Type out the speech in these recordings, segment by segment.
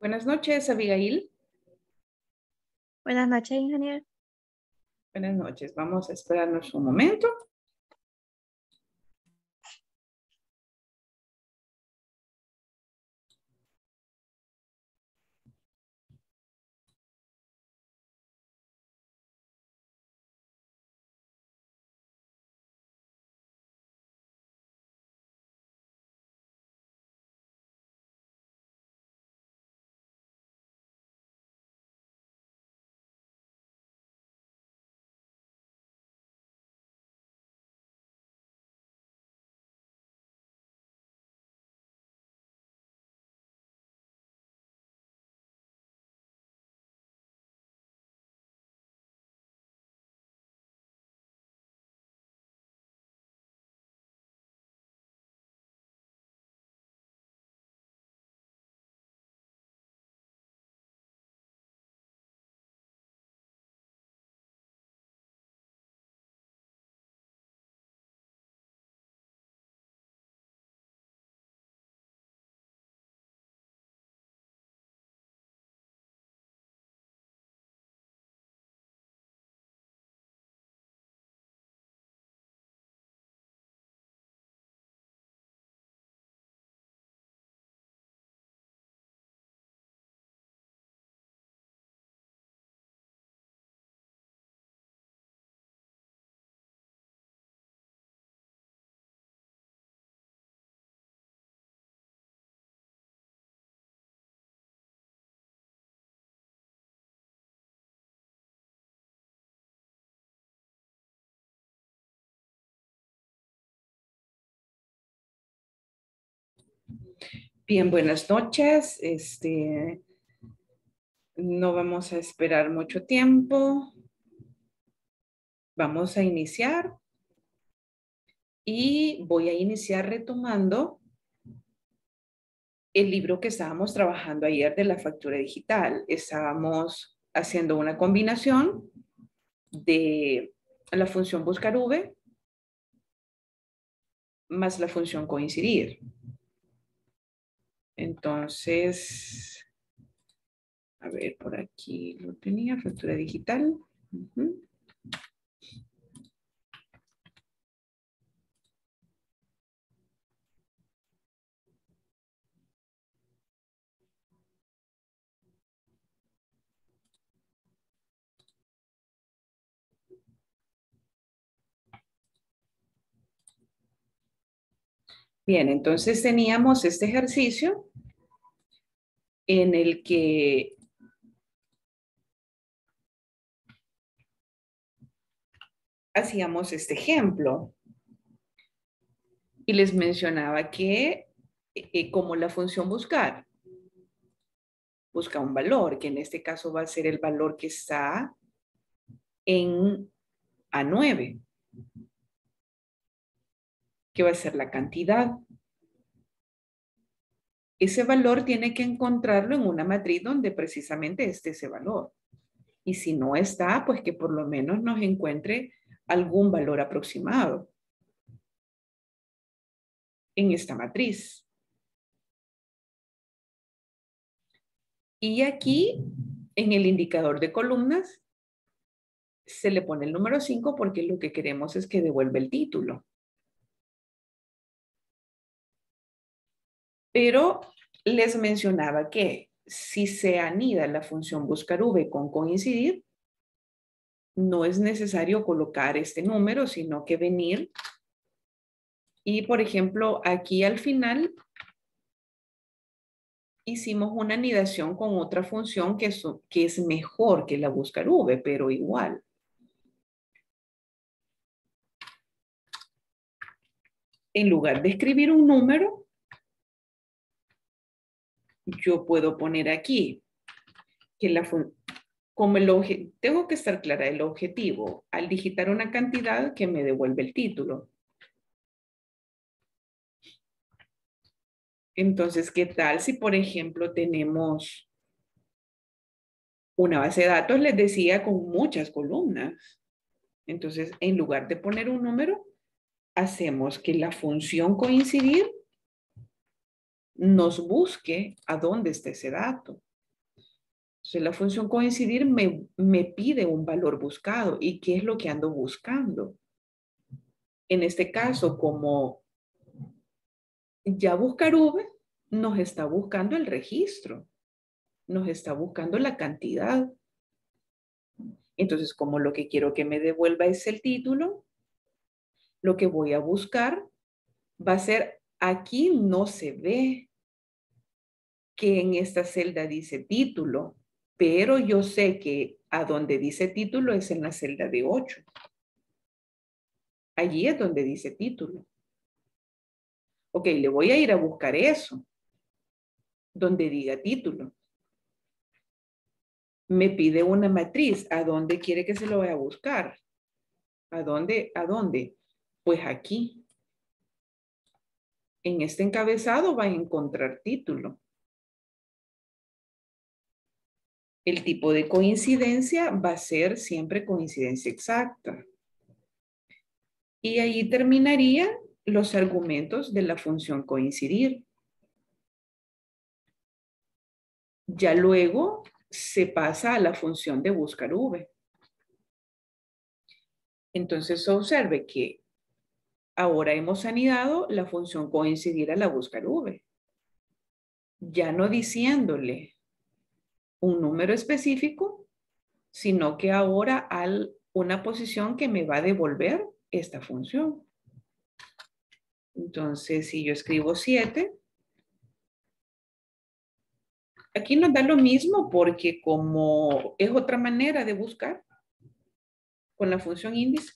Buenas noches, Abigail. Buenas noches, ingeniero. Buenas noches. Vamos a esperarnos un momento. Bien, buenas noches. No vamos a esperar mucho tiempo. Vamos a iniciar y voy a iniciar retomando el libro que estábamos trabajando ayer de la factura digital. Estábamos haciendo una combinación de la función buscar V más la función coincidir. Entonces, a ver, por aquí lo tenía, factura digital. Bien, entonces teníamos este ejercicio en el que hacíamos este ejemplo y les mencionaba que como la función buscar busca un valor, que en este caso va a ser el valor que está en A9, que va a ser la cantidad. Ese valor tiene que encontrarlo en una matriz donde precisamente esté ese valor. Y si no está, pues que por lo menos nos encuentre algún valor aproximado en esta matriz. Y aquí, en el indicador de columnas, se le pone el número 5 porque lo que queremos es que devuelva el título. Pero les mencionaba que si se anida la función buscar V con coincidir, no es necesario colocar este número, sino que venir y, por ejemplo, aquí al final hicimos una anidación con otra función que es mejor que la buscar V, pero igual. En lugar de escribir un número, yo puedo poner aquí que como tengo que estar clara el objetivo al digitar una cantidad que me devuelve el título. Entonces, ¿qué tal si, por ejemplo, tenemos una base de datos, les decía, con muchas columnas? Entonces, en lugar de poner un número, hacemos que la función coincidir nos busque a dónde está ese dato. Entonces la función coincidir me pide un valor buscado. ¿Y qué es lo que ando buscando? En este caso, como ya buscar V nos está buscando el registro, nos está buscando la cantidad. Entonces, como lo que quiero que me devuelva es el título, lo que voy a buscar va a ser, aquí no se ve que en esta celda dice título, pero yo sé que a donde dice título es en la celda de 8. Allí es donde dice título. Ok, le voy a ir a buscar eso, donde diga título. Me pide una matriz. ¿A dónde quiere que se lo vaya a buscar? ¿A dónde? ¿A dónde? Pues aquí. En este encabezado va a encontrar título. El tipo de coincidencia va a ser siempre coincidencia exacta. Y ahí terminarían los argumentos de la función coincidir. Ya luego se pasa a la función de buscar V. Entonces observe que ahora hemos anidado la función coincidir a la buscar V. Ya no diciéndole un número específico, sino que ahora una posición que me va a devolver esta función. Entonces, si yo escribo 7, aquí nos da lo mismo porque como es otra manera de buscar con la función índice,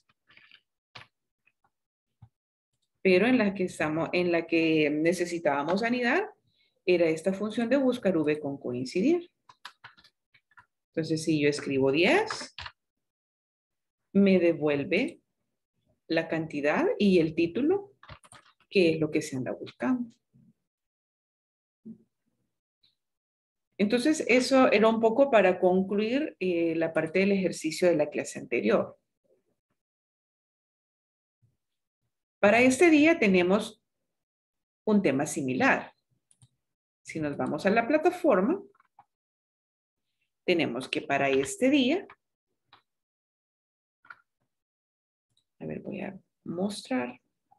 pero en la que necesitábamos anidar, era esta función de buscar V con coincidir. Entonces, si yo escribo 10, me devuelve la cantidad y el título, que es lo que se anda buscando. Entonces, eso era un poco para concluir la parte del ejercicio de la clase anterior. Para este día tenemos un tema similar. Si nos vamos a la plataforma, tenemos que para este día, a ver, voy a mostrar.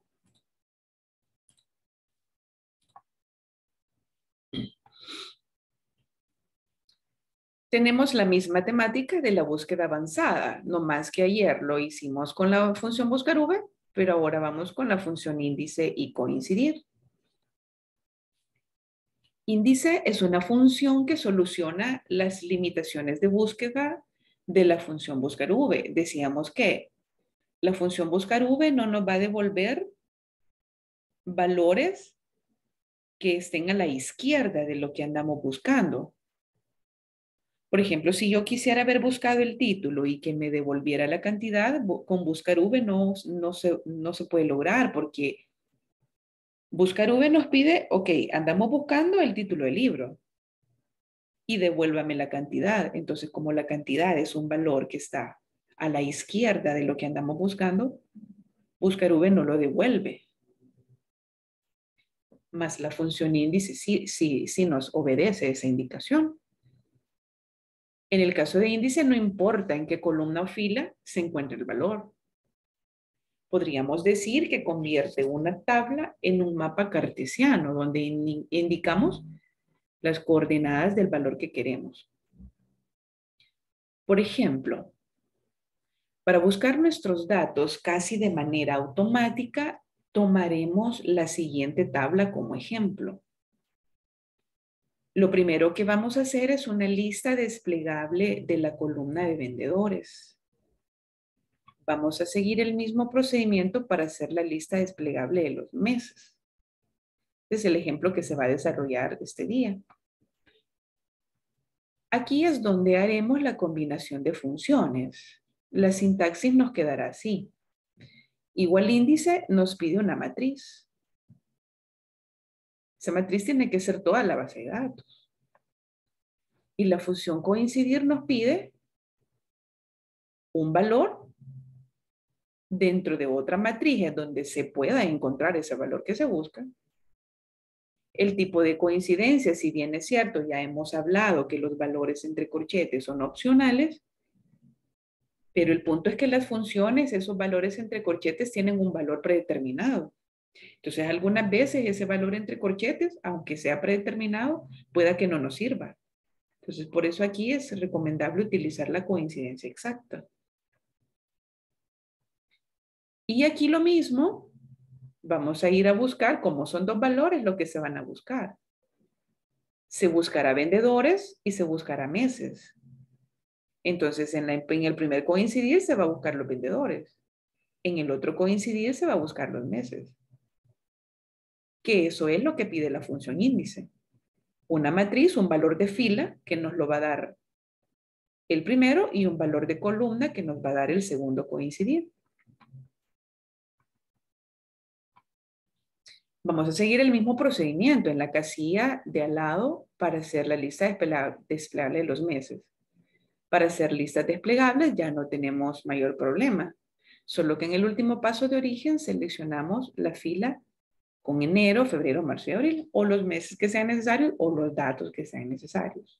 Tenemos la misma temática de la búsqueda avanzada, no más que ayer lo hicimos con la función buscar V, pero ahora vamos con la función índice y coincidir. Índice es una función que soluciona las limitaciones de búsqueda de la función buscar V. Decíamos que la función buscar V no nos va a devolver valores que estén a la izquierda de lo que andamos buscando. Por ejemplo, si yo quisiera haber buscado el título y que me devolviera la cantidad, con buscar V no se puede lograr porque buscar V nos pide, ok, andamos buscando el título del libro y devuélvame la cantidad. Entonces, como la cantidad es un valor que está a la izquierda de lo que andamos buscando, buscar V no lo devuelve. Más la función índice sí nos obedece esa indicación. En el caso de índice, no importa en qué columna o fila se encuentre el valor. Podríamos decir que convierte una tabla en un mapa cartesiano, donde indicamos las coordenadas del valor que queremos. Por ejemplo, para buscar nuestros datos casi de manera automática, tomaremos la siguiente tabla como ejemplo. Lo primero que vamos a hacer es una lista desplegable de la columna de vendedores. Vamos a seguir el mismo procedimiento para hacer la lista desplegable de los meses. Este es el ejemplo que se va a desarrollar este día. Aquí es donde haremos la combinación de funciones. La sintaxis nos quedará así. Igual índice nos pide una matriz. Esa matriz tiene que ser toda la base de datos. Y la función coincidir nos pide un valor dentro de otra matriz en donde se pueda encontrar ese valor que se busca. El tipo de coincidencia, si bien es cierto, ya hemos hablado que los valores entre corchetes son opcionales, pero el punto es que las funciones, esos valores entre corchetes tienen un valor predeterminado. Entonces, algunas veces ese valor entre corchetes, aunque sea predeterminado, pueda que no nos sirva. Entonces, por eso aquí es recomendable utilizar la coincidencia exacta. Y aquí lo mismo, vamos a ir a buscar, como son dos valores lo que se van a buscar. Se buscará vendedores y se buscará meses. Entonces, en el primer coincidir se va a buscar los vendedores. En el otro coincidir se va a buscar los meses. Que eso es lo que pide la función índice. Una matriz, un valor de fila que nos lo va a dar el primero y un valor de columna que nos va a dar el segundo coincidir. Vamos a seguir el mismo procedimiento en la casilla de al lado para hacer la lista desplegable de los meses. Para hacer listas desplegables ya no tenemos mayor problema, solo que en el último paso de origen seleccionamos la fila con enero, febrero, marzo y abril, o los meses que sean necesarios o los datos que sean necesarios.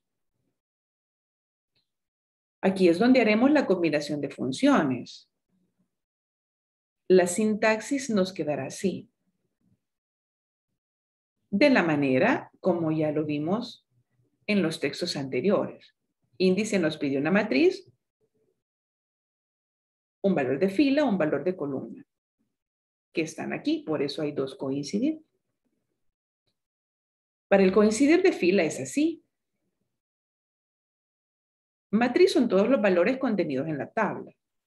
Aquí es donde haremos la combinación de funciones. La sintaxis nos quedará así. De la manera como ya lo vimos en los textos anteriores. Índice nos pide una matriz, un valor de fila, un valor de columna, que están aquí, por eso hay dos coincidir. Para el coincidir de fila es así. Matriz son todos los valores contenidos en la tabla.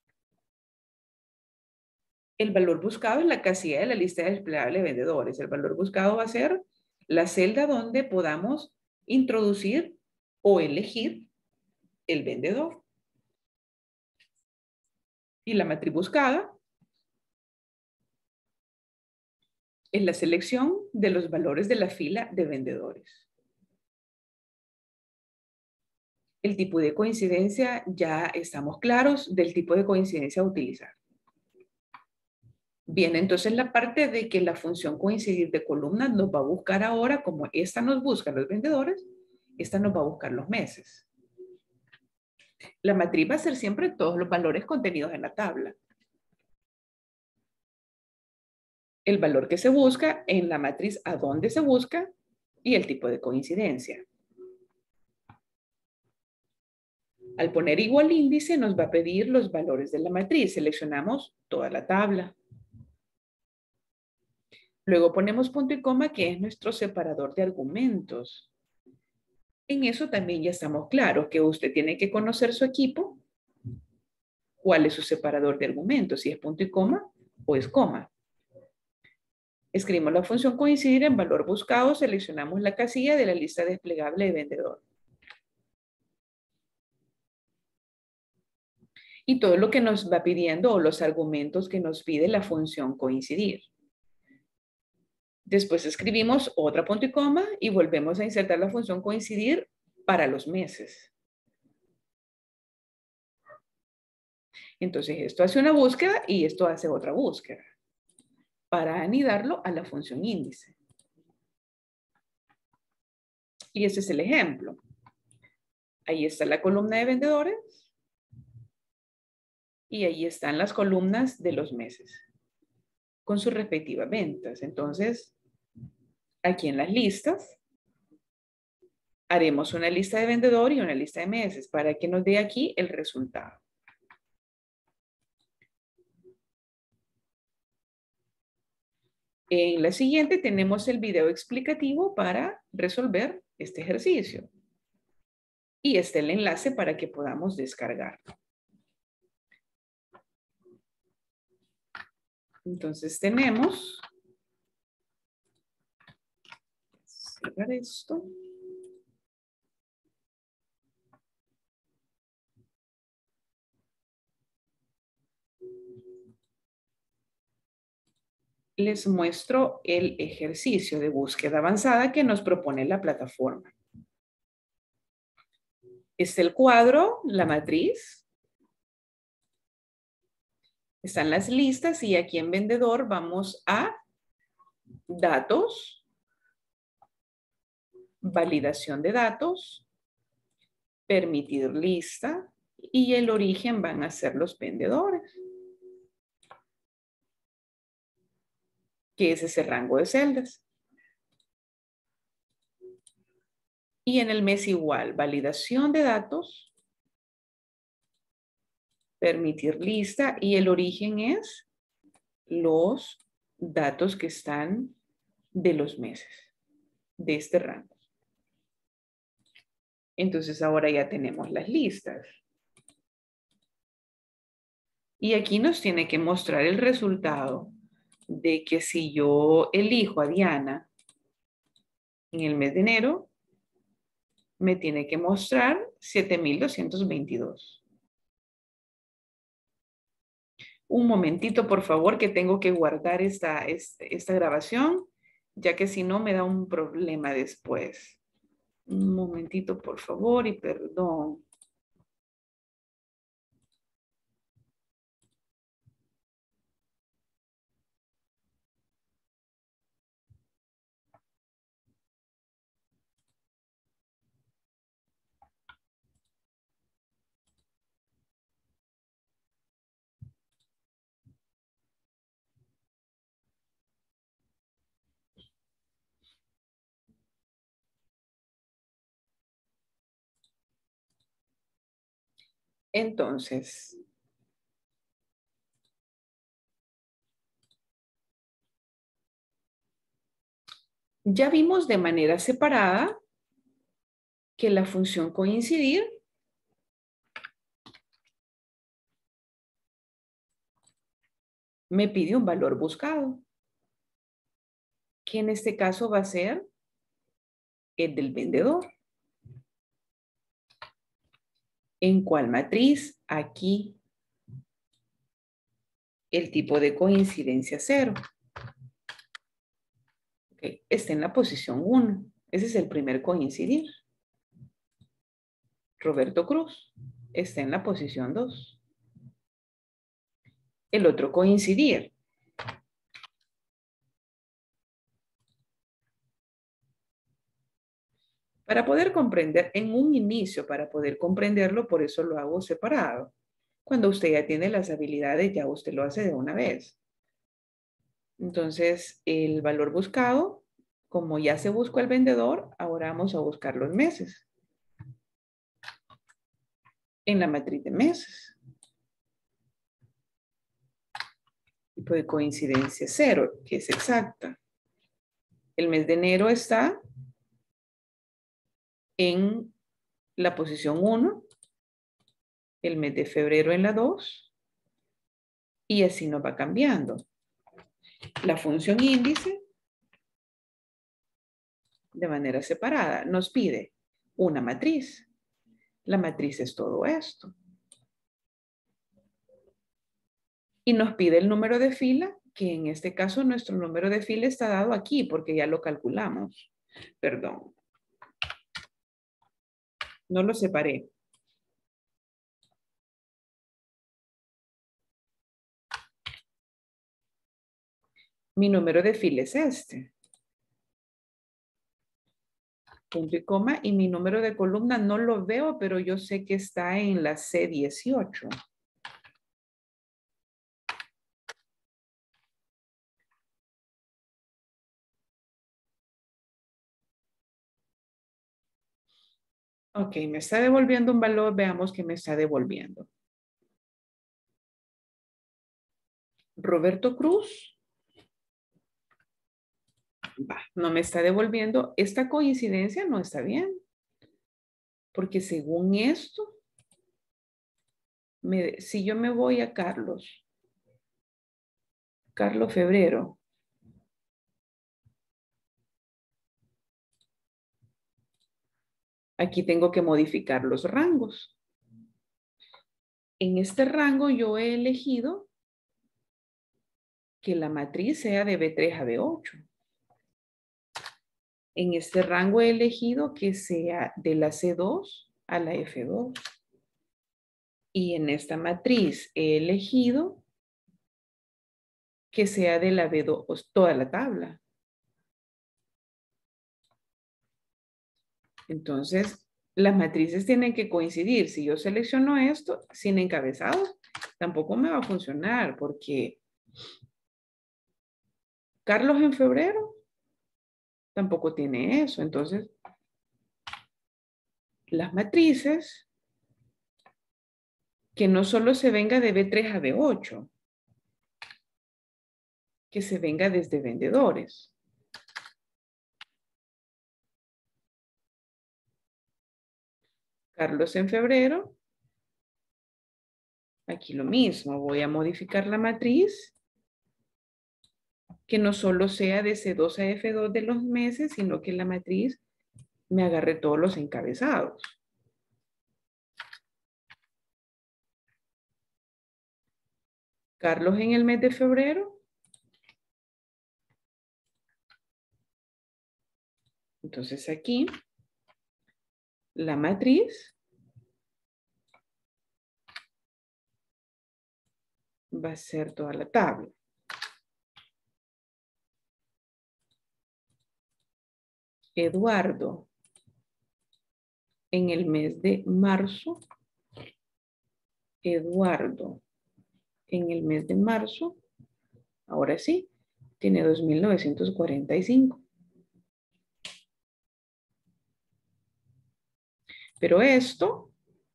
El valor buscado es la casilla de la lista desplegable de vendedores. El valor buscado va a ser la celda donde podamos introducir o elegir el vendedor. Y la matriz buscada es la selección de los valores de la fila de vendedores. El tipo de coincidencia, ya estamos claros del tipo de coincidencia a utilizar. Bien, entonces la parte de que la función coincidir de columnas nos va a buscar ahora, como esta nos busca los vendedores, esta nos va a buscar los meses. La matriz va a ser siempre todos los valores contenidos en la tabla. El valor que se busca en la matriz a dónde se busca y el tipo de coincidencia. Al poner igual índice nos va a pedir los valores de la matriz. Seleccionamos toda la tabla. Luego ponemos punto y coma, que es nuestro separador de argumentos. En eso también ya estamos claros, que usted tiene que conocer su equipo, cuál es su separador de argumentos, si es punto y coma o es coma. Escribimos la función coincidir en valor buscado, seleccionamos la casilla de la lista desplegable de vendedor. Y todo lo que nos va pidiendo o los argumentos que nos pide la función coincidir. Después escribimos otra punto y coma y volvemos a insertar la función coincidir para los meses. Entonces esto hace una búsqueda y esto hace otra búsqueda para anidarlo a la función índice. Y ese es el ejemplo. Ahí está la columna de vendedores y ahí están las columnas de los meses con sus respectivas ventas. Entonces, aquí en las listas, haremos una lista de vendedor y una lista de meses para que nos dé aquí el resultado. En la siguiente tenemos el video explicativo para resolver este ejercicio. Y está el enlace para que podamos descargarlo. Entonces tenemos, cerrar esto. Les muestro el ejercicio de búsqueda avanzada que nos propone la plataforma. Está el cuadro, la matriz. Están las listas y aquí en vendedor vamos a datos, validación de datos, permitir lista y el origen van a ser los vendedores, que es ese rango de celdas. Y en el mes igual, validación de datos, permitir lista y el origen es los datos que están de los meses, de este rango. Entonces ahora ya tenemos las listas. Y aquí nos tiene que mostrar el resultado de que si yo elijo a Diana en el mes de enero, me tiene que mostrar 7,222. Un momentito, por favor, que tengo que guardar esta grabación, ya que si no me da un problema después. Un momentito, por favor, y perdón. Entonces, ya vimos de manera separada que la función coincidir me pide un valor buscado, que en este caso va a ser el del vendedor. ¿En cuál matriz? Aquí. El tipo de coincidencia 0. Okay. Está en la posición 1. Ese es el primer coincidir. Roberto Cruz está en la posición 2. El otro coincidir. Para poder comprender, en un inicio, para poder comprenderlo, por eso lo hago separado. Cuando usted ya tiene las habilidades, ya usted lo hace de una vez. Entonces, el valor buscado, como ya se buscó el vendedor, ahora vamos a buscar los meses. En la matriz de meses. Tipo de coincidencia 0, que es exacta. El mes de enero está en la posición 1, el mes de febrero en la 2, y así nos va cambiando. La función índice, de manera separada, nos pide una matriz. La matriz es todo esto. Y nos pide el número de fila, que en este caso nuestro número de fila está dado aquí, porque ya lo calculamos. Perdón. No lo separé. Mi número de fila es este. Punto y coma. Y mi número de columna no lo veo, pero yo sé que está en la C18. Ok, me está devolviendo un valor. Veamos qué me está devolviendo. Roberto Cruz. No me está devolviendo. Esta coincidencia no está bien. Porque según esto, si yo me voy a Carlos Febrero, aquí tengo que modificar los rangos. En este rango yo he elegido que la matriz sea de B3 a B8. En este rango he elegido que sea de la C2 a la F2. Y en esta matriz he elegido que sea de la B2, toda la tabla. Entonces, las matrices tienen que coincidir. Si yo selecciono esto sin encabezado, tampoco me va a funcionar porque Carlos en febrero tampoco tiene eso. Entonces, las matrices, que no solo se venga de B3 a B8, que se venga desde vendedores. Carlos en febrero, aquí lo mismo, voy a modificar la matriz, que no solo sea de C2 a F2 de los meses, sino que la matriz me agarre todos los encabezados. Carlos en el mes de febrero. Entonces aquí, la matriz va a ser toda la tabla. Eduardo en el mes de marzo. Eduardo en el mes de marzo. Ahora sí, tiene 2.945. Pero esto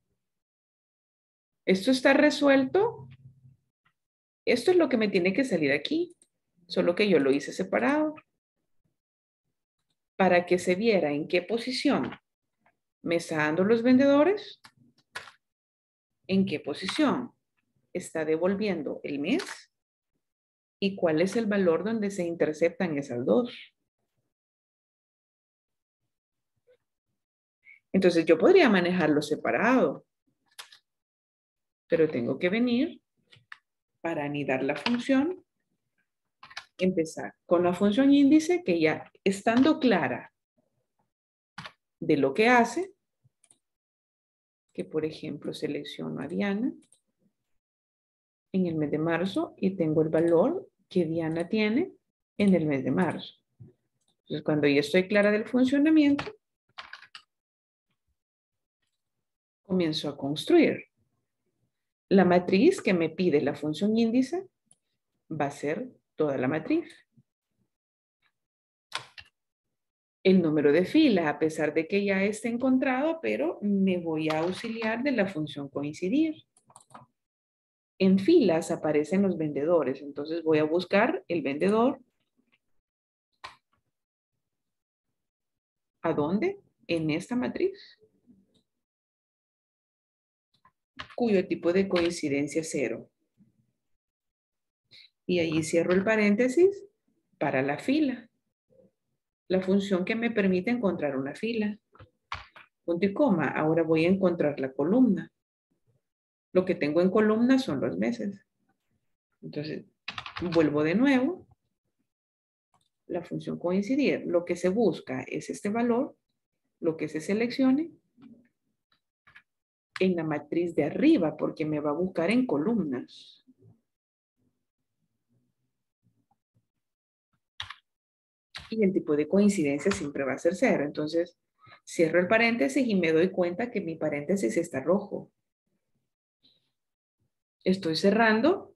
está resuelto. Esto es lo que me tiene que salir aquí. Solo que yo lo hice separado. Para que se viera en qué posición me está dando los vendedores. En qué posición está devolviendo el mes. Y cuál es el valor donde se interceptan esas dos. Entonces yo podría manejarlo separado. Pero tengo que venir para anidar la función. Empezar con la función índice que ya estando clara de lo que hace, que por ejemplo selecciono a Diana en el mes de marzo y tengo el valor que Diana tiene en el mes de marzo. Entonces cuando ya estoy clara del funcionamiento, comienzo a construir. La matriz que me pide la función índice va a ser toda la matriz. El número de filas, a pesar de que ya esté encontrado, pero me voy a auxiliar de la función coincidir. En filas aparecen los vendedores, entonces voy a buscar el vendedor. ¿A dónde? En esta matriz, cuyo tipo de coincidencia es 0. Y allí cierro el paréntesis para la fila. La función que me permite encontrar una fila. Punto y coma. Ahora voy a encontrar la columna. Lo que tengo en columna son los meses. Entonces, vuelvo de nuevo. La función coincidir. Lo que se busca es este valor. Lo que se seleccione en la matriz de arriba, porque me va a buscar en columnas. Y el tipo de coincidencia siempre va a ser 0. Entonces, cierro el paréntesis y me doy cuenta que mi paréntesis está rojo. Estoy cerrando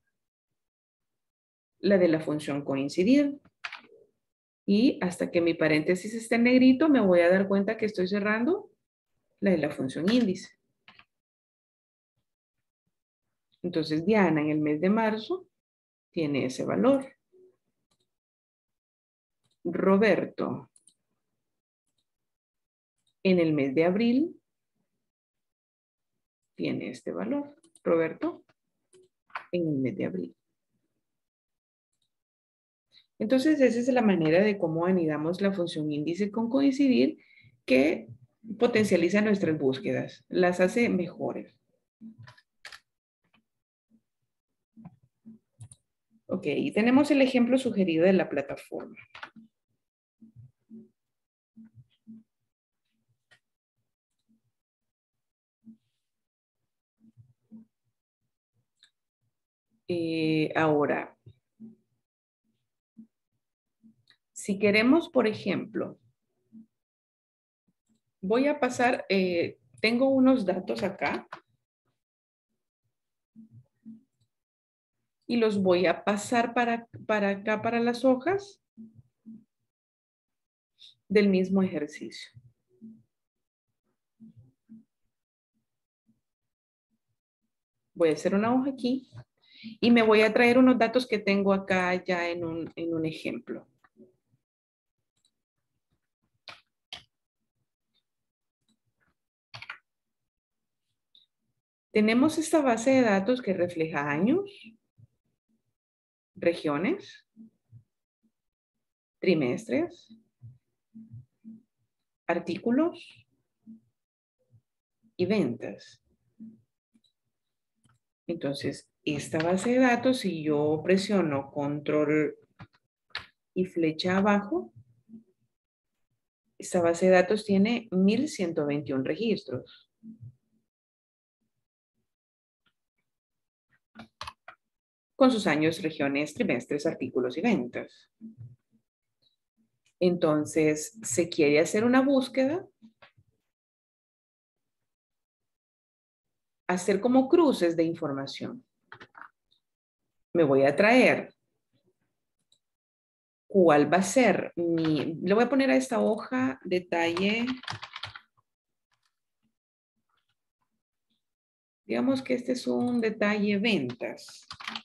la de la función coincidir. Y hasta que mi paréntesis esté en negrito, me voy a dar cuenta que estoy cerrando la de la función índice. Entonces, Diana en el mes de marzo tiene ese valor. Roberto en el mes de abril tiene este valor. Roberto en el mes de abril. Entonces, esa es la manera de cómo anidamos la función índice con coincidir que potencializa nuestras búsquedas, las hace mejores. Ok, y tenemos el ejemplo sugerido de la plataforma. Ahora, si queremos, por ejemplo, Voy a pasar, tengo unos datos acá y los voy a pasar para acá, para las hojas del mismo ejercicio. Voy a hacer una hoja aquí y me voy a traer unos datos que tengo acá ya en un ejemplo. Tenemos esta base de datos que refleja años, regiones, trimestres, artículos y ventas. Entonces, esta base de datos, si yo presiono control y flecha abajo, esta base de datos tiene 1121 registros. Con sus años, regiones, trimestres, artículos y ventas. Entonces, se quiere hacer una búsqueda, hacer como cruces de información. Me voy a traer cuál va a ser le voy a poner a esta hoja detalle. Digamos que este es un detalle ventas.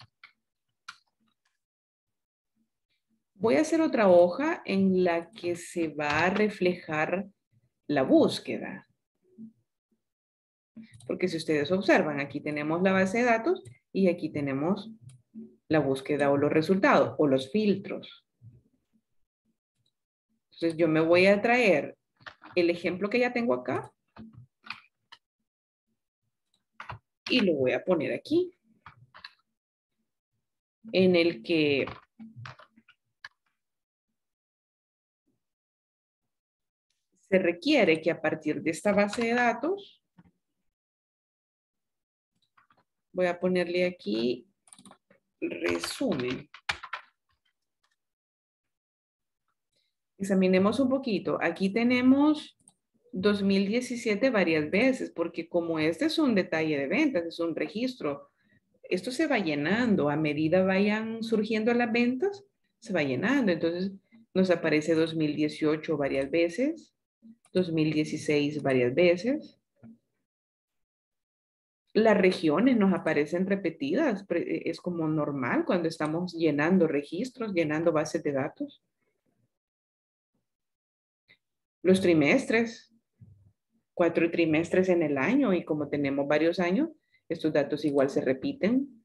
Voy a hacer otra hoja en la que se va a reflejar la búsqueda. Porque si ustedes observan, aquí tenemos la base de datos y aquí tenemos la búsqueda o los resultados o los filtros. Entonces yo me voy a traer el ejemplo que ya tengo acá y lo voy a poner aquí, en el que se requiere que a partir de esta base de datos, voy a ponerle aquí resumen. Examinemos un poquito. Aquí tenemos 2017 varias veces, porque como este es un detalle de ventas, es un registro, esto se va llenando. A medida vayan surgiendo las ventas, se va llenando. Entonces, nos aparece 2018 varias veces, 2016 varias veces. Las regiones nos aparecen repetidas. Es como normal cuando estamos llenando registros, llenando bases de datos. Los trimestres, 4 trimestres en el año y como tenemos varios años, estos datos igual se repiten.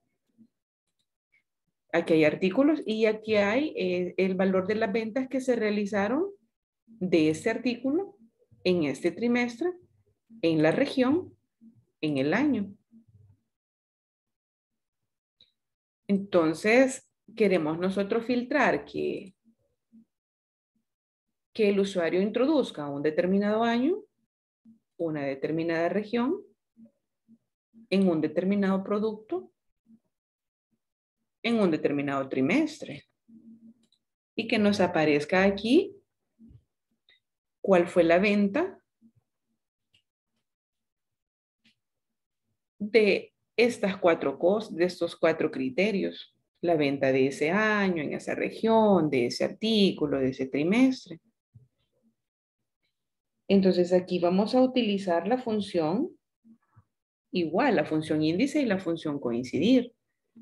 Aquí hay artículos y aquí hay el valor de las ventas que se realizaron de este artículo en este trimestre, en la región, en el año. Entonces, queremos nosotros filtrar que el usuario introduzca un determinado año, una determinada región, en un determinado producto, en un determinado trimestre. Y que nos aparezca aquí cuál fue la venta de estas cuatro cosas, de estos 4 criterios. La venta de ese año, en esa región, de ese artículo, de ese trimestre. Entonces aquí vamos a utilizar la función igual, la función índice y la función coincidir.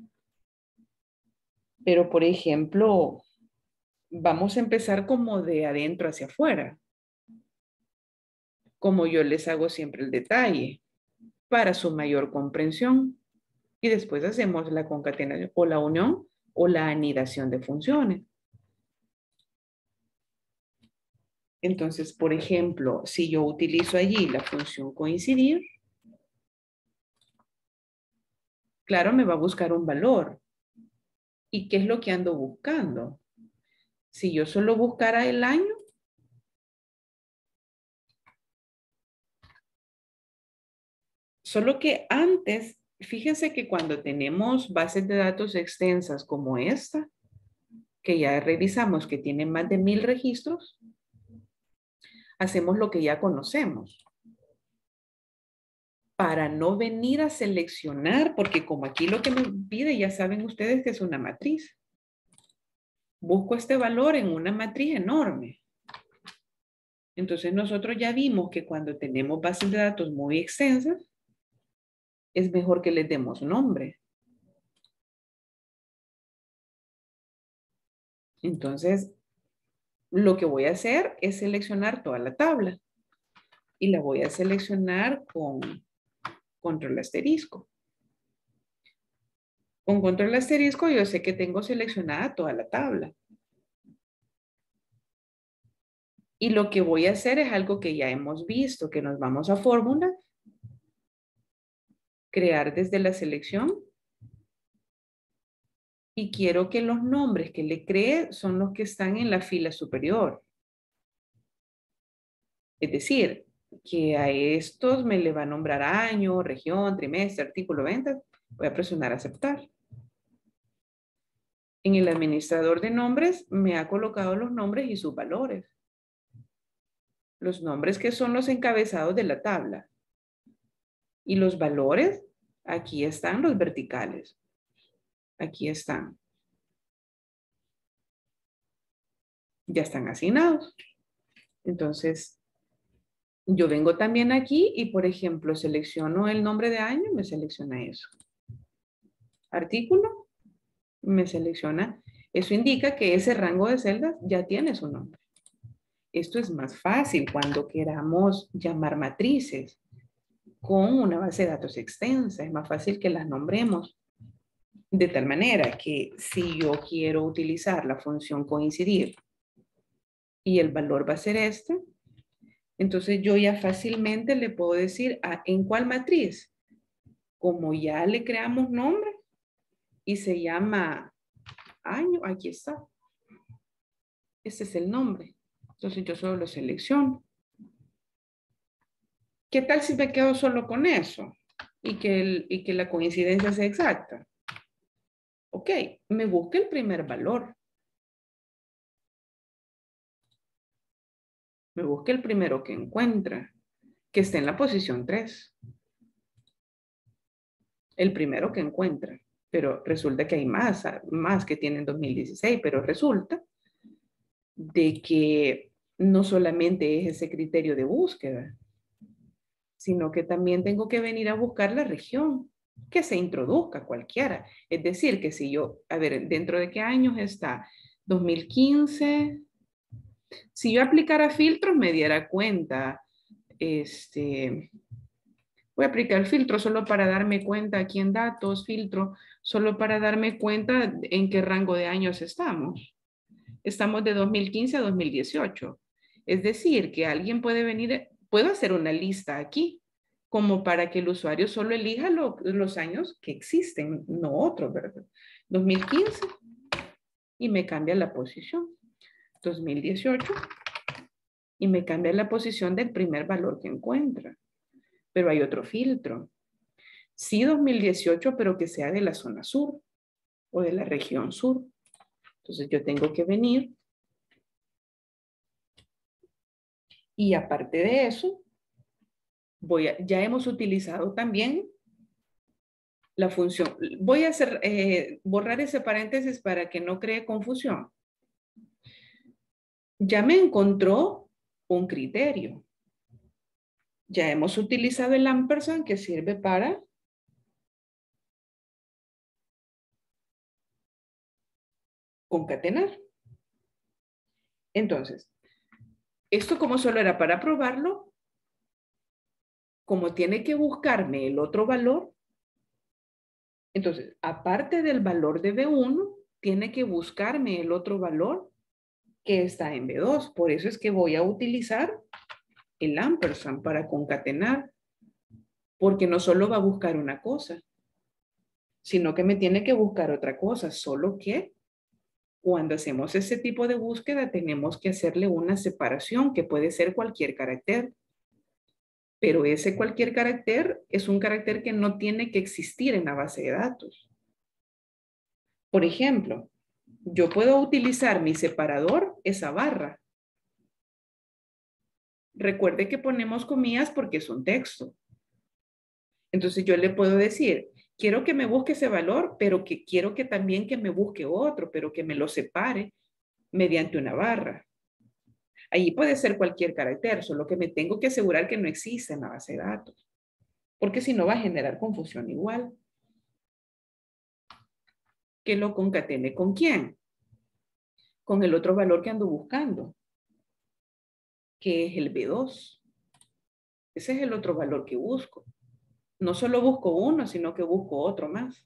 Pero, por ejemplo, vamos a empezar como de adentro hacia afuera. Como yo les hago siempre el detalle, para su mayor comprensión. Y después hacemos la concatenación o la unión o la anidación de funciones. Entonces, por ejemplo, si yo utilizo allí la función coincidir, claro, me va a buscar un valor. ¿Y qué es lo que ando buscando? Si yo solo buscara el año, solo que antes, fíjense que cuando tenemos bases de datos extensas como esta, que ya revisamos que tienen más de 1000 registros, hacemos lo que ya conocemos. Para no venir a seleccionar, porque como aquí lo que me pide, ya saben ustedes que es una matriz. Busco este valor en una matriz enorme. Entonces nosotros ya vimos que cuando tenemos bases de datos muy extensas, es mejor que les demos nombre. Entonces, lo que voy a hacer es seleccionar toda la tabla. Y la voy a seleccionar con control asterisco. Con control asterisco yo sé que tengo seleccionada toda la tabla. Y lo que voy a hacer es algo que ya hemos visto, que nos vamos a fórmula, crear desde la selección. Y quiero que los nombres que le cree son los que están en la fila superior. Es decir, que a estos me le va a nombrar año, región, trimestre, artículo, venta. Voy a presionar aceptar. En el administrador de nombres me ha colocado los nombres y sus valores. Los nombres que son los encabezados de la tabla. Y los valores, aquí están los verticales. Aquí están. Ya están asignados. Entonces, yo vengo también aquí y, por ejemplo, selecciono el nombre de año, me selecciona eso. Artículo, me selecciona. Eso indica que ese rango de celdas ya tiene su nombre. Esto es más fácil cuando queramos llamar matrices con una base de datos extensa. Es más fácil que las nombremos de tal manera que si yo quiero utilizar la función coincidir y el valor va a ser este, entonces yo ya fácilmente le puedo decir en cuál matriz. Como ya le creamos nombre y se llama año, aquí está. Ese es el nombre. Entonces yo solo lo selecciono. ¿Qué tal si me quedo solo con eso? Y que la coincidencia sea exacta. Ok, me busca el primer valor. Me busca el primero que encuentra, que está en la posición 3. El primero que encuentra. Pero resulta que hay más que tienen 2016, pero resulta de que no solamente es ese criterio de búsqueda, sino que también tengo que venir a buscar la región, que se introduzca cualquiera. Es decir, que si yo, a ver, ¿dentro de qué años está? 2015. Si yo aplicara filtros, me diera cuenta, voy a aplicar filtro solo para darme cuenta aquí en datos, filtro, solo para darme cuenta en qué rango de años estamos. Estamos de 2015 a 2018. Es decir, que alguien puede venir, puedo hacer una lista aquí, como para que el usuario solo elija los años que existen, no otros, ¿verdad? 2015 y me cambia la posición. 2018 y me cambia la posición del primer valor que encuentra. Pero hay otro filtro. Sí, 2018, pero que sea de la zona sur o de la región sur. Entonces yo tengo que venir y aparte de eso, ya hemos utilizado también la función. Voy a borrar ese paréntesis para que no cree confusión. Ya me encontró un criterio. Ya hemos utilizado el ampersand que sirve para concatenar. Entonces, esto como solo era para probarlo, como tiene que buscarme el otro valor, entonces, aparte del valor de B1, tiene que buscarme el otro valor que está en B2. Por eso es que voy a utilizar el ampersand para concatenar, porque no solo va a buscar una cosa, sino que me tiene que buscar otra cosa, solo que cuando hacemos ese tipo de búsqueda tenemos que hacerle una separación que puede ser cualquier carácter, pero ese cualquier carácter es un carácter que no tiene que existir en la base de datos. Por ejemplo, yo puedo utilizar mi separador, esa barra, Recuerde que ponemos comillas porque es un texto. Entonces yo le puedo decir, quiero que me busque ese valor, pero que quiero que también que me busque otro, pero que me lo separe mediante una barra. Allí puede ser cualquier carácter, solo que me tengo que asegurar que no existe en la base de datos, porque si no va a generar confusión igual. Que lo concatene ¿con quién? Con el otro valor que ando buscando, que es el B2. Ese es el otro valor que busco. No solo busco uno, sino que busco otro más.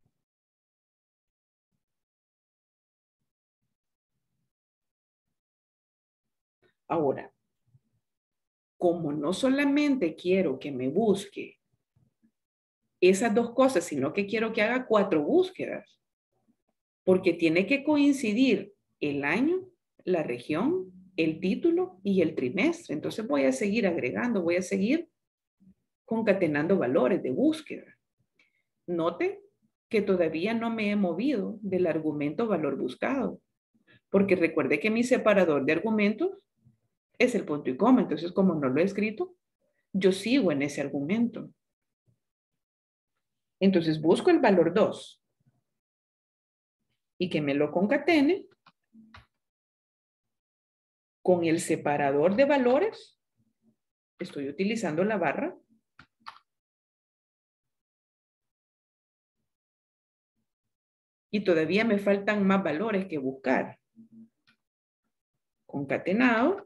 Ahora, como no solamente quiero que me busque esas dos cosas, sino que quiero que haga 4 búsquedas, porque tiene que coincidir el año, la región, el título y el trimestre. Entonces voy a seguir agregando, voy a seguir concatenando valores de búsqueda. Note que todavía no me he movido del argumento valor buscado, porque recuerde que mi separador de argumentos es el punto y coma. Entonces, como no lo he escrito, yo sigo en ese argumento. Entonces, busco el valor 2 y que me lo concatene con el separador de valores. Estoy utilizando la barra. Y todavía me faltan más valores que buscar. Concatenado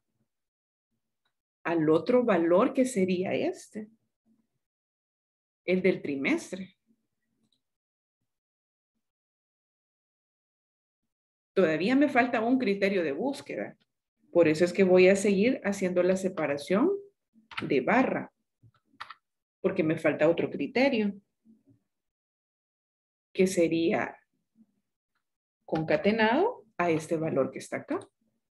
al otro valor que sería este, el del trimestre. Todavía me falta un criterio de búsqueda. Por eso es que voy a seguir haciendo la separación de barra, porque me falta otro criterio, que sería concatenado a este valor que está acá.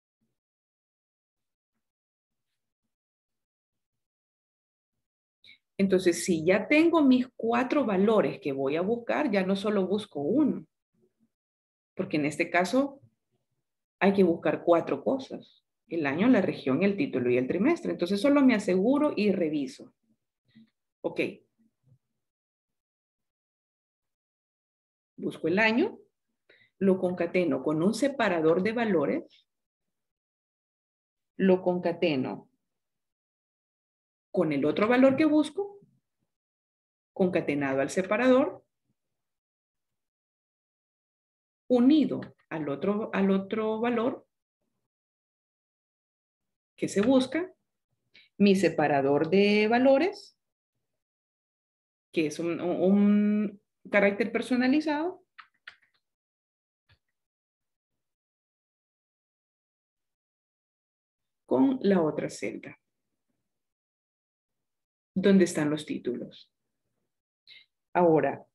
Entonces, si ya tengo mis 4 valores que voy a buscar, ya no solo busco uno, porque en este caso hay que buscar 4 cosas: el año, la región, el título y el trimestre. Entonces, solo me aseguro y reviso. Ok. Busco el año, lo concateno con un separador de valores, lo concateno con el otro valor que busco, concatenado al separador, unido al otro valor que se busca, mi separador de valores, que es un carácter personalizado, con la otra celda, donde están los títulos. Ahora,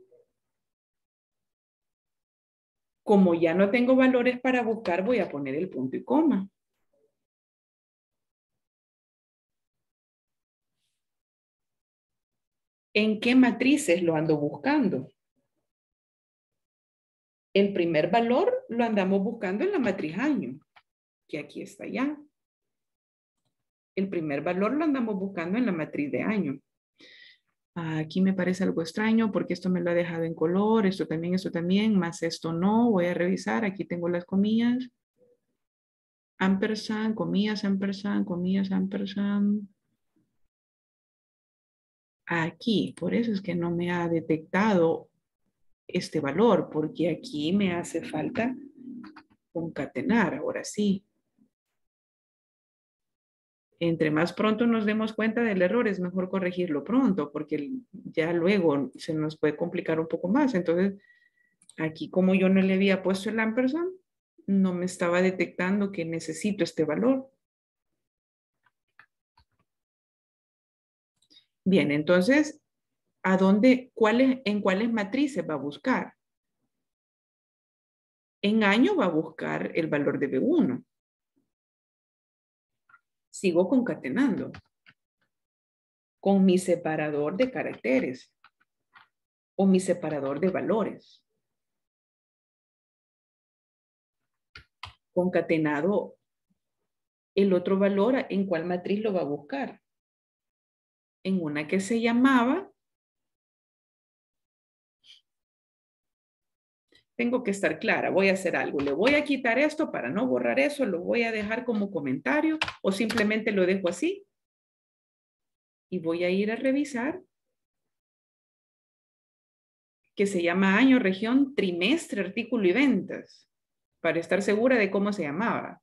como ya no tengo valores para buscar, voy a poner el punto y coma. ¿En qué matrices lo ando buscando? El primer valor lo andamos buscando en la matriz año, que aquí está ya. El primer valor lo andamos buscando en la matriz de año. Aquí me parece algo extraño porque esto me lo ha dejado en color, esto también, más esto no. Voy a revisar, aquí tengo las comillas. Ampersand, comillas, ampersand, comillas, ampersand. Aquí, por eso es que no me ha detectado este valor, porque aquí me hace falta concatenar, ahora sí. Entre más pronto nos demos cuenta del error, es mejor corregirlo pronto, porque ya luego se nos puede complicar un poco más. Entonces, aquí como yo no le había puesto el ampersand, no me estaba detectando que necesito este valor. Bien, entonces, ¿en cuáles matrices va a buscar? En año va a buscar el valor de B1. Sigo concatenando con mi separador de caracteres o mi separador de valores. Concatenado el otro valor, ¿en cuál matriz lo va a buscar? En una que se llamaba, tengo que estar clara, voy a hacer algo, le voy a quitar esto para no borrar eso, lo voy a dejar como comentario o simplemente lo dejo así y voy a ir a revisar que se llama año, región, trimestre, artículo y ventas para estar segura de cómo se llamaba.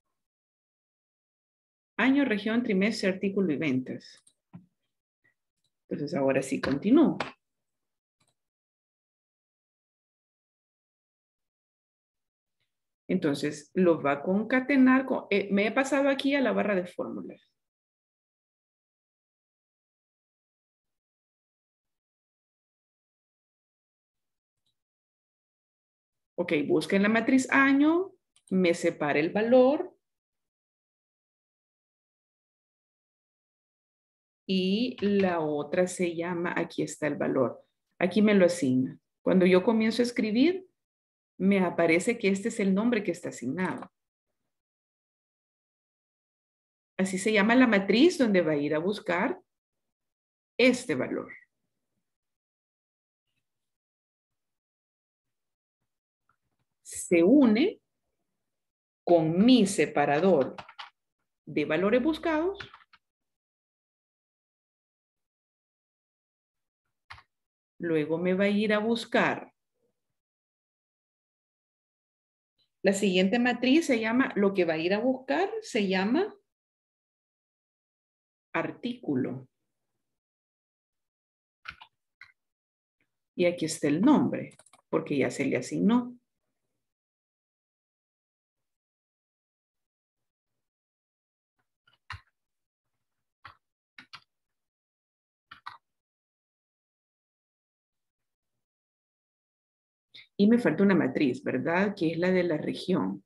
Año, región, trimestre, artículo y ventas. Entonces ahora sí continúo. Entonces, lo va a concatenar con... me he pasado aquí a la barra de fórmulas. Ok, busquen la matriz año, me separa el valor y la otra se llama, aquí está el valor. Aquí me lo asigna. Cuando yo comienzo a escribir, me aparece que este es el nombre que está asignado. Así se llama la matriz donde va a ir a buscar este valor. Se une con mi separador de valores buscados. Luego me va a ir a buscar. La siguiente matriz se llama, lo que va a ir a buscar se llama artículo. Y aquí está el nombre, porque ya se le asignó. Y me falta una matriz, ¿verdad? Que es la de la región.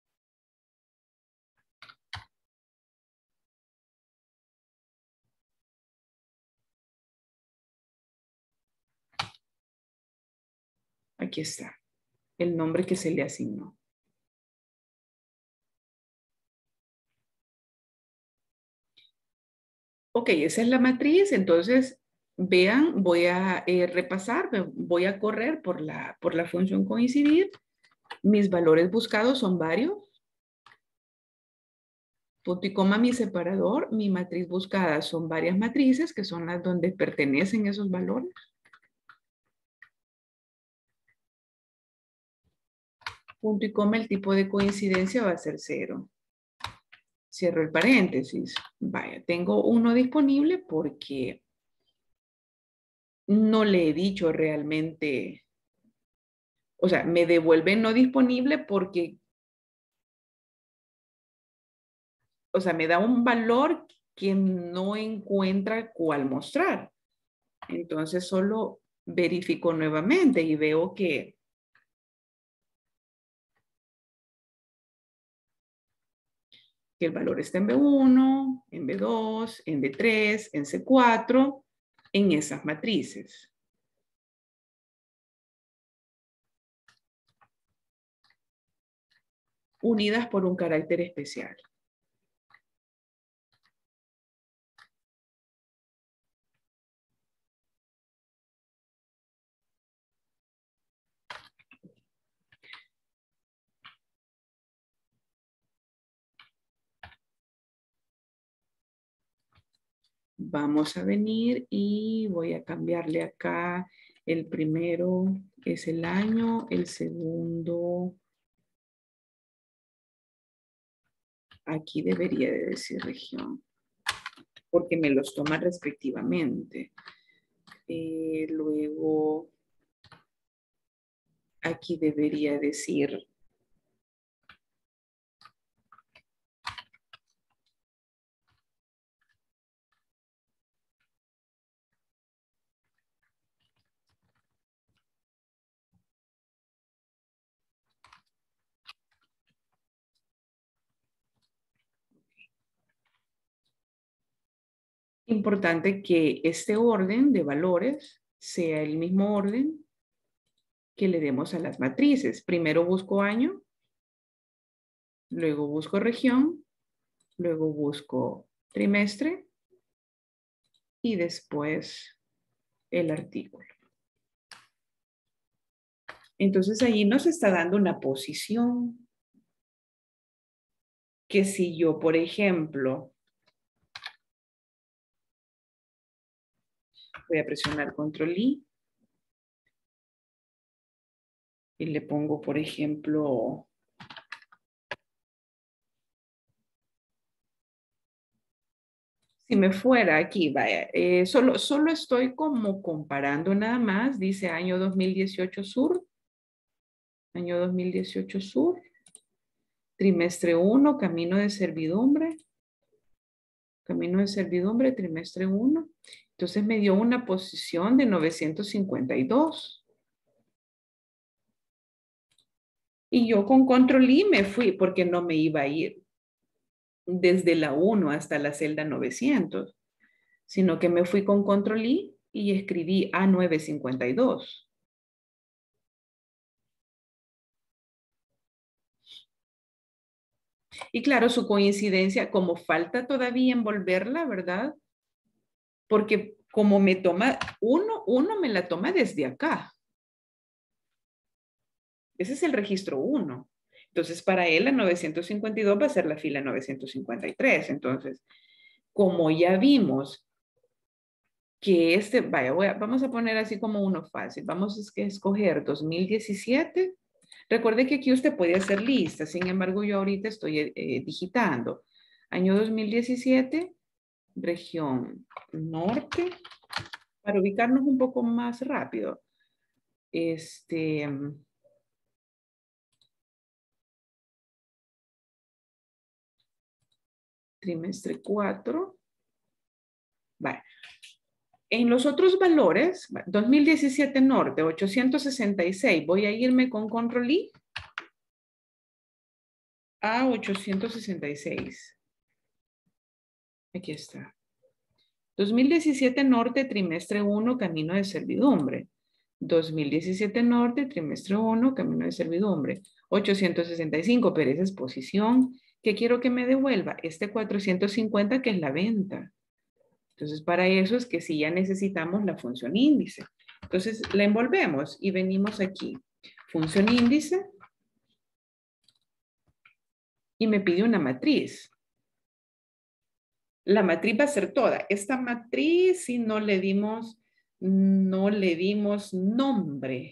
Aquí está, el nombre que se le asignó. Ok, esa es la matriz, entonces vean, voy a repasar, voy a correr por la función coincidir. Mis valores buscados son varios. Punto y coma mi separador, mi matriz buscada son varias matrices que son las donde pertenecen esos valores. Punto y coma, el tipo de coincidencia va a ser 0. Cierro el paréntesis. Vaya, tengo uno disponible porque no le he dicho realmente, o sea, me devuelve no disponible porque, o sea, me da un valor que no encuentra cuál mostrar. Entonces solo verifico nuevamente y veo que el valor está en B1, en B2, en B3, en C4, en esas matrices. Unidas por un carácter especial. Vamos a venir y voy a cambiarle acá. El primero es el año, el segundo, aquí debería de decir región, porque me los toma respectivamente. Luego, aquí debería decir importante que este orden de valores sea el mismo orden que le demos a las matrices. Primero busco año, luego busco región Luego busco trimestre y después el artículo. Entonces allí nos está dando una posición que si yo, por ejemplo, voy a presionar control I y le pongo, por ejemplo, si me fuera aquí, vaya, solo estoy como comparando nada más, dice año 2018 sur, año 2018 sur, trimestre 1, camino de servidumbre, trimestre 1. Entonces me dio una posición de 952. Y yo con control I me fui porque no me iba a ir desde la 1 hasta la celda 900, sino que me fui con control I y escribí A952. Y claro, su coincidencia, como falta todavía envolverla, ¿verdad? Porque como me toma, uno me la toma desde acá. Ese es el registro 1. Entonces, para él, la 952 va a ser la fila 953. Entonces, como ya vimos que vaya, vamos a poner así como uno fácil. Vamos a escoger 2017. Recuerde que aquí usted puede hacer lista. Sin embargo, yo ahorita estoy digitando. Año 2017, región norte, para ubicarnos un poco más rápido. Trimestre 4. Vale. En los otros valores, 2017 norte, 866, voy a irme con control I a 866. Aquí está. 2017 norte, trimestre 1, camino de servidumbre. 2017 norte, trimestre 1, camino de servidumbre. 865, pero esa es posición. ¿Qué quiero que me devuelva? Este 450 que es la venta. Entonces, para eso es que sí ya necesitamos la función índice. Entonces, la envolvemos y venimos aquí. Función índice. Y me pide una matriz. La matriz va a ser toda. Esta matriz, si no le dimos nombre.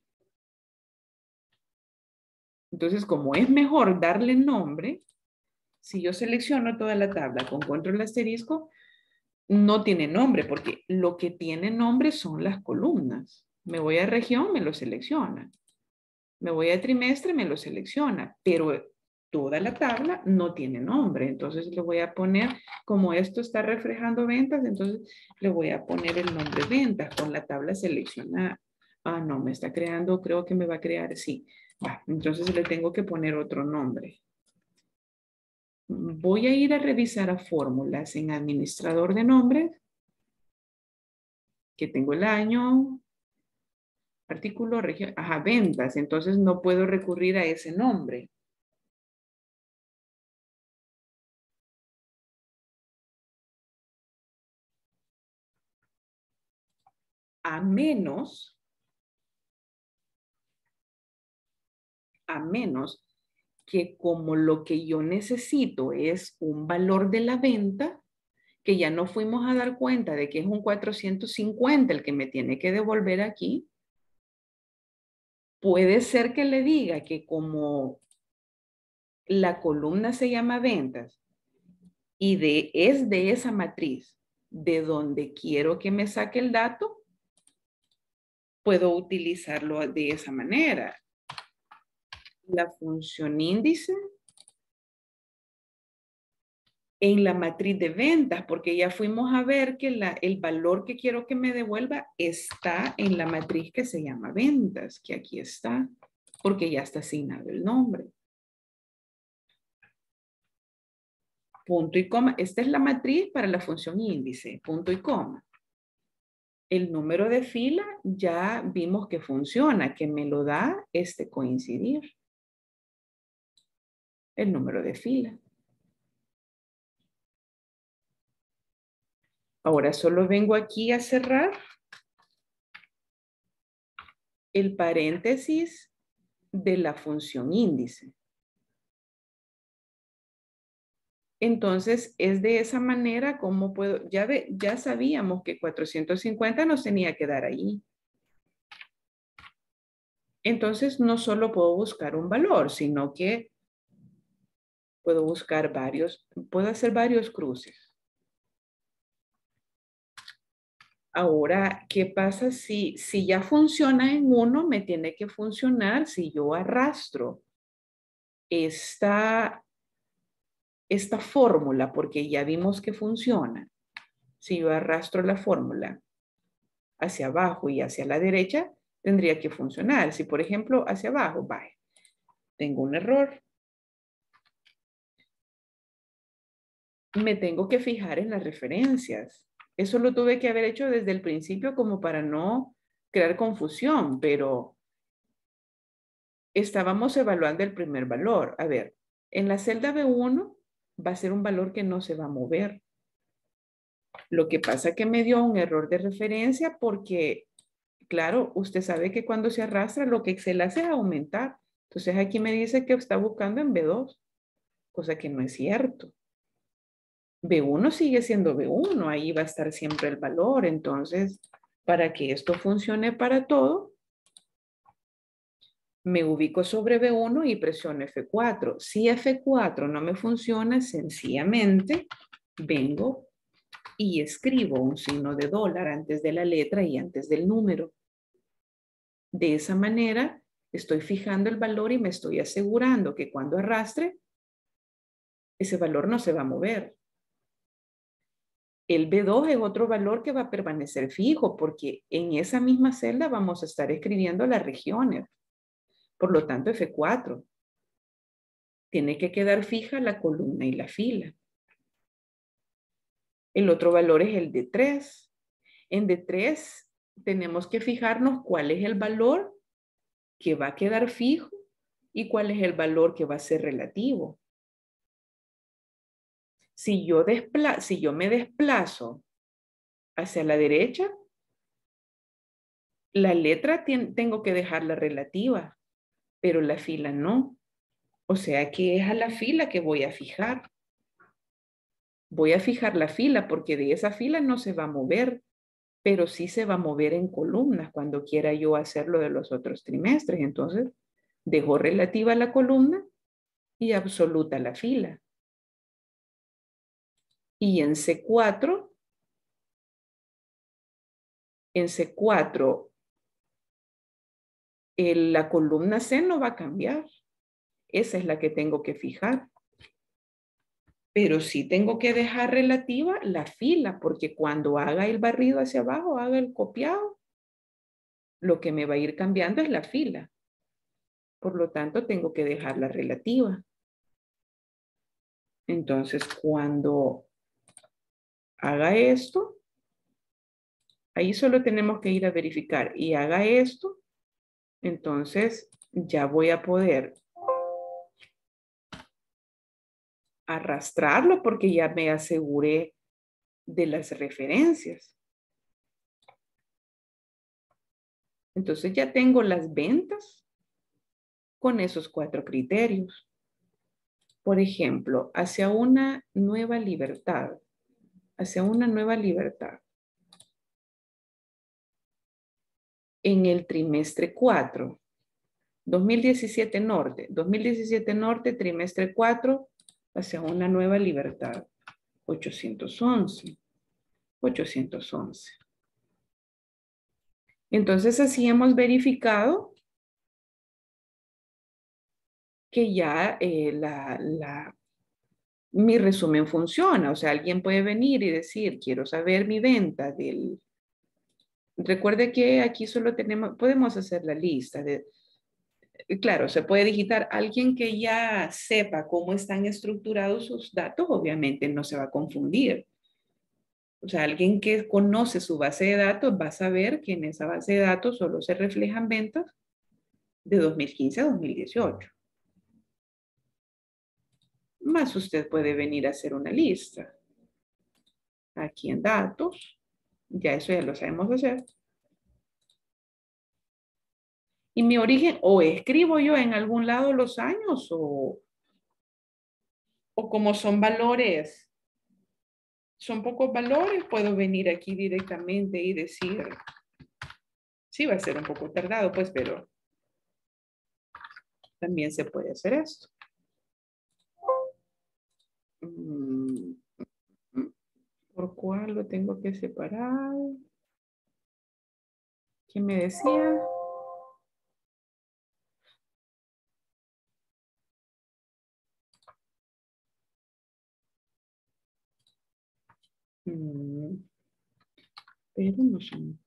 Entonces, como es mejor darle nombre, si yo selecciono toda la tabla con control asterisco, no tiene nombre, porque lo que tiene nombre son las columnas. Me voy a región, me lo selecciona. Me voy a trimestre, me lo selecciona, pero toda la tabla no tiene nombre. Entonces le voy a poner, como esto está reflejando ventas, entonces le voy a poner el nombre ventas con la tabla seleccionada. Ah, no, me está creando, creo que me va a crear, sí. Entonces le tengo que poner otro nombre. Voy a ir a revisar a fórmulas en administrador de nombres, que tengo el año, artículo, región, ajá, ventas. Entonces no puedo recurrir a ese nombre. A menos que como lo que yo necesito es un valor de la venta, que ya no fuimos a dar cuenta de que es un 450 el que me tiene que devolver aquí, puede ser que le diga que como la columna se llama ventas y es de esa matriz de donde quiero que me saque el dato, puedo utilizarlo de esa manera. La función índice en la matriz de ventas, porque ya fuimos a ver que el valor que quiero que me devuelva está en la matriz que se llama ventas, que aquí está, porque ya está asignado el nombre. Punto y coma. Esta es la matriz para la función índice, punto y coma. El número de fila ya vimos que funciona, que me lo da coincidir. El número de fila. Ahora solo vengo aquí a cerrar el paréntesis de la función índice. Entonces, es de esa manera como puedo, ya sabíamos que 450 nos tenía que dar ahí. Entonces, no solo puedo buscar un valor, sino que puedo buscar puedo hacer varios cruces. Ahora, ¿qué pasa si ya funciona en uno, me tiene que funcionar si yo arrastro esta fórmula, porque ya vimos que funciona? Si yo arrastro la fórmula hacia abajo y hacia la derecha, tendría que funcionar. Si, por ejemplo, hacia abajo, vaya, tengo un error. Me tengo que fijar en las referencias. Eso lo tuve que haber hecho desde el principio como para no crear confusión, pero estábamos evaluando el primer valor. A ver, en la celda B1 va a ser un valor que no se va a mover. Lo que pasa que me dio un error de referencia porque, claro, usted sabe que cuando se arrastra lo que Excel hace es aumentar. Entonces aquí me dice que está buscando en B2, cosa que no es cierto. B1 sigue siendo B1, ahí va a estar siempre el valor. Entonces, para que esto funcione para todo, me ubico sobre B1 y presiono F4. Si F4 no me funciona, sencillamente vengo y escribo un signo de dólar antes de la letra y antes del número. De esa manera, estoy fijando el valor y me estoy asegurando que cuando arrastre, ese valor no se va a mover. El B2 es otro valor que va a permanecer fijo porque en esa misma celda vamos a estar escribiendo las regiones. Por lo tanto, F4. Tiene que quedar fija la columna y la fila. El otro valor es el D3. En D3 tenemos que fijarnos cuál es el valor que va a quedar fijo y cuál es el valor que va a ser relativo. Si yo me desplazo hacia la derecha, la letra tengo que dejarla relativa, pero la fila no. O sea que es a la fila que voy a fijar. Voy a fijar la fila porque de esa fila no se va a mover, pero sí se va a mover en columnas cuando quiera yo hacerlo de los otros trimestres. Entonces, dejo relativa la columna y absoluta la fila. Y en C4, la columna C no va a cambiar. Esa es la que tengo que fijar. Pero sí tengo que dejar relativa la fila, porque cuando haga el barrido hacia abajo, haga el copiado, lo que me va a ir cambiando es la fila. Por lo tanto, tengo que dejarla relativa. Entonces, cuando haga esto, ahí solo tenemos que ir a verificar y haga esto, entonces ya voy a poder arrastrarlo porque ya me aseguré de las referencias. Entonces ya tengo las ventas con esos 4 criterios. Por ejemplo, hacia una nueva libertad. Hacia una nueva libertad. En el trimestre 4, 2017 Norte, trimestre 4, hacia una nueva libertad. 811. Entonces así hemos verificado que ya mi resumen funciona. O sea, alguien puede venir y decir, quiero saber mi venta del... Recuerde que aquí solo podemos hacer la lista de... Claro, se puede digitar. Alguien que ya sepa cómo están estructurados sus datos, obviamente no se va a confundir. O sea, alguien que conoce su base de datos va a saber que en esa base de datos solo se reflejan ventas de 2015 a 2018. Más usted puede venir a hacer una lista. aquí en datos. Ya eso ya lo sabemos hacer. Y mi origen, o escribo yo en algún lado los años, o como son valores, son pocos valores, puedo venir aquí directamente y decir, sí, va a ser un poco tardado, pues, pero también se puede hacer esto. Mm, ¿Por cuál lo tengo que separar? ¿Quién me decía? Mm, Pero no son.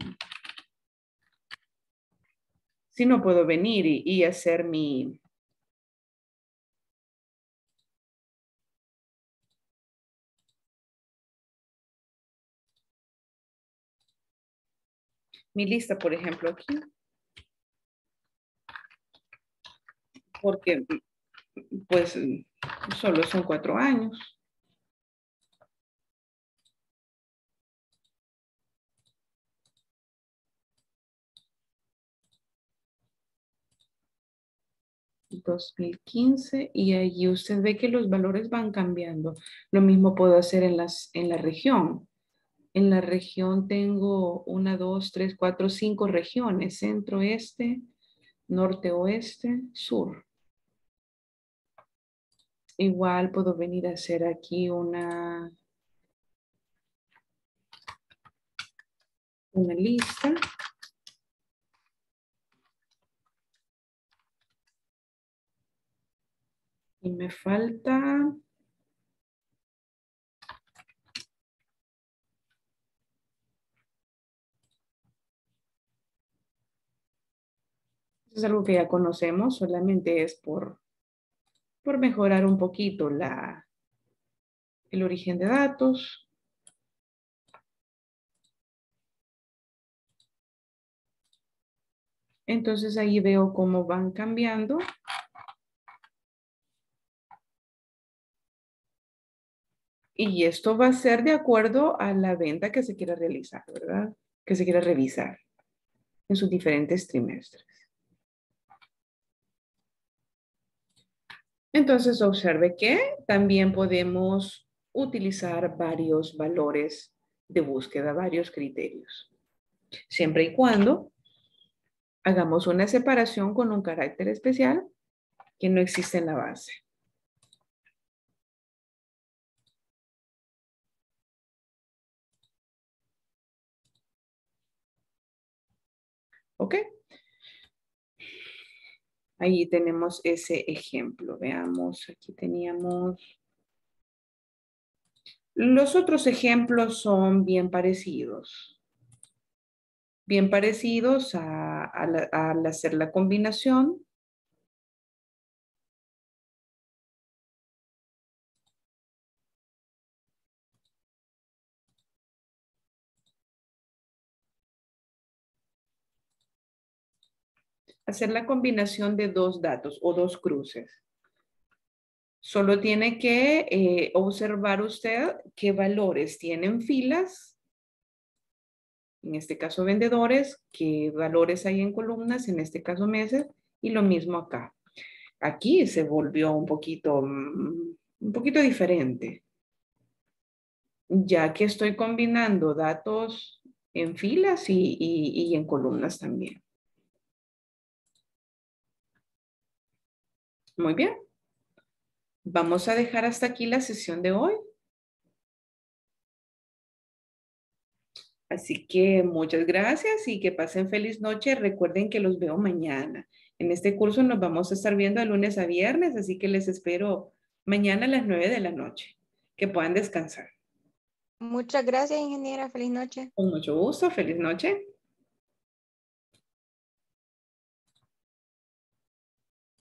Si no puedo venir y hacer mi lista, por ejemplo, aquí, porque pues solo son 4 años. $2015 y allí usted ve que los valores van cambiando. Lo mismo puedo hacer en la región. En la región tengo 1, 2, 3, 4, 5 regiones: centro, este, norte, oeste, sur. Igual puedo venir a hacer aquí una lista. Y me falta. Es algo que ya conocemos, solamente es por mejorar un poquito el origen de datos. Entonces ahí veo cómo van cambiando. Y esto va a ser de acuerdo a la venta que se quiera realizar, ¿verdad? Que se quiera revisar en sus diferentes trimestres. Entonces observe que también podemos utilizar varios valores de búsqueda, varios criterios, siempre y cuando hagamos una separación con un carácter especial que no existe en la base. ¿Ok? Ahí tenemos ese ejemplo. Veamos, aquí teníamos. Los otros ejemplos son bien parecidos. Bien parecidos al hacer la combinación. Hacer la combinación de dos datos o dos cruces. Solo tiene que observar usted qué valores tienen filas, en este caso vendedores, qué valores hay en columnas, en este caso meses, y lo mismo acá. Aquí se volvió un poquito diferente, ya que estoy combinando datos en filas y en columnas también. Muy bien. Vamos a dejar hasta aquí la sesión de hoy. Así que muchas gracias y que pasen feliz noche. Recuerden que los veo mañana. En este curso nos vamos a estar viendo de lunes a viernes, así que les espero mañana a las 9 de la noche. Que puedan descansar. Muchas gracias, ingeniera. Feliz noche. Con mucho gusto. Feliz noche.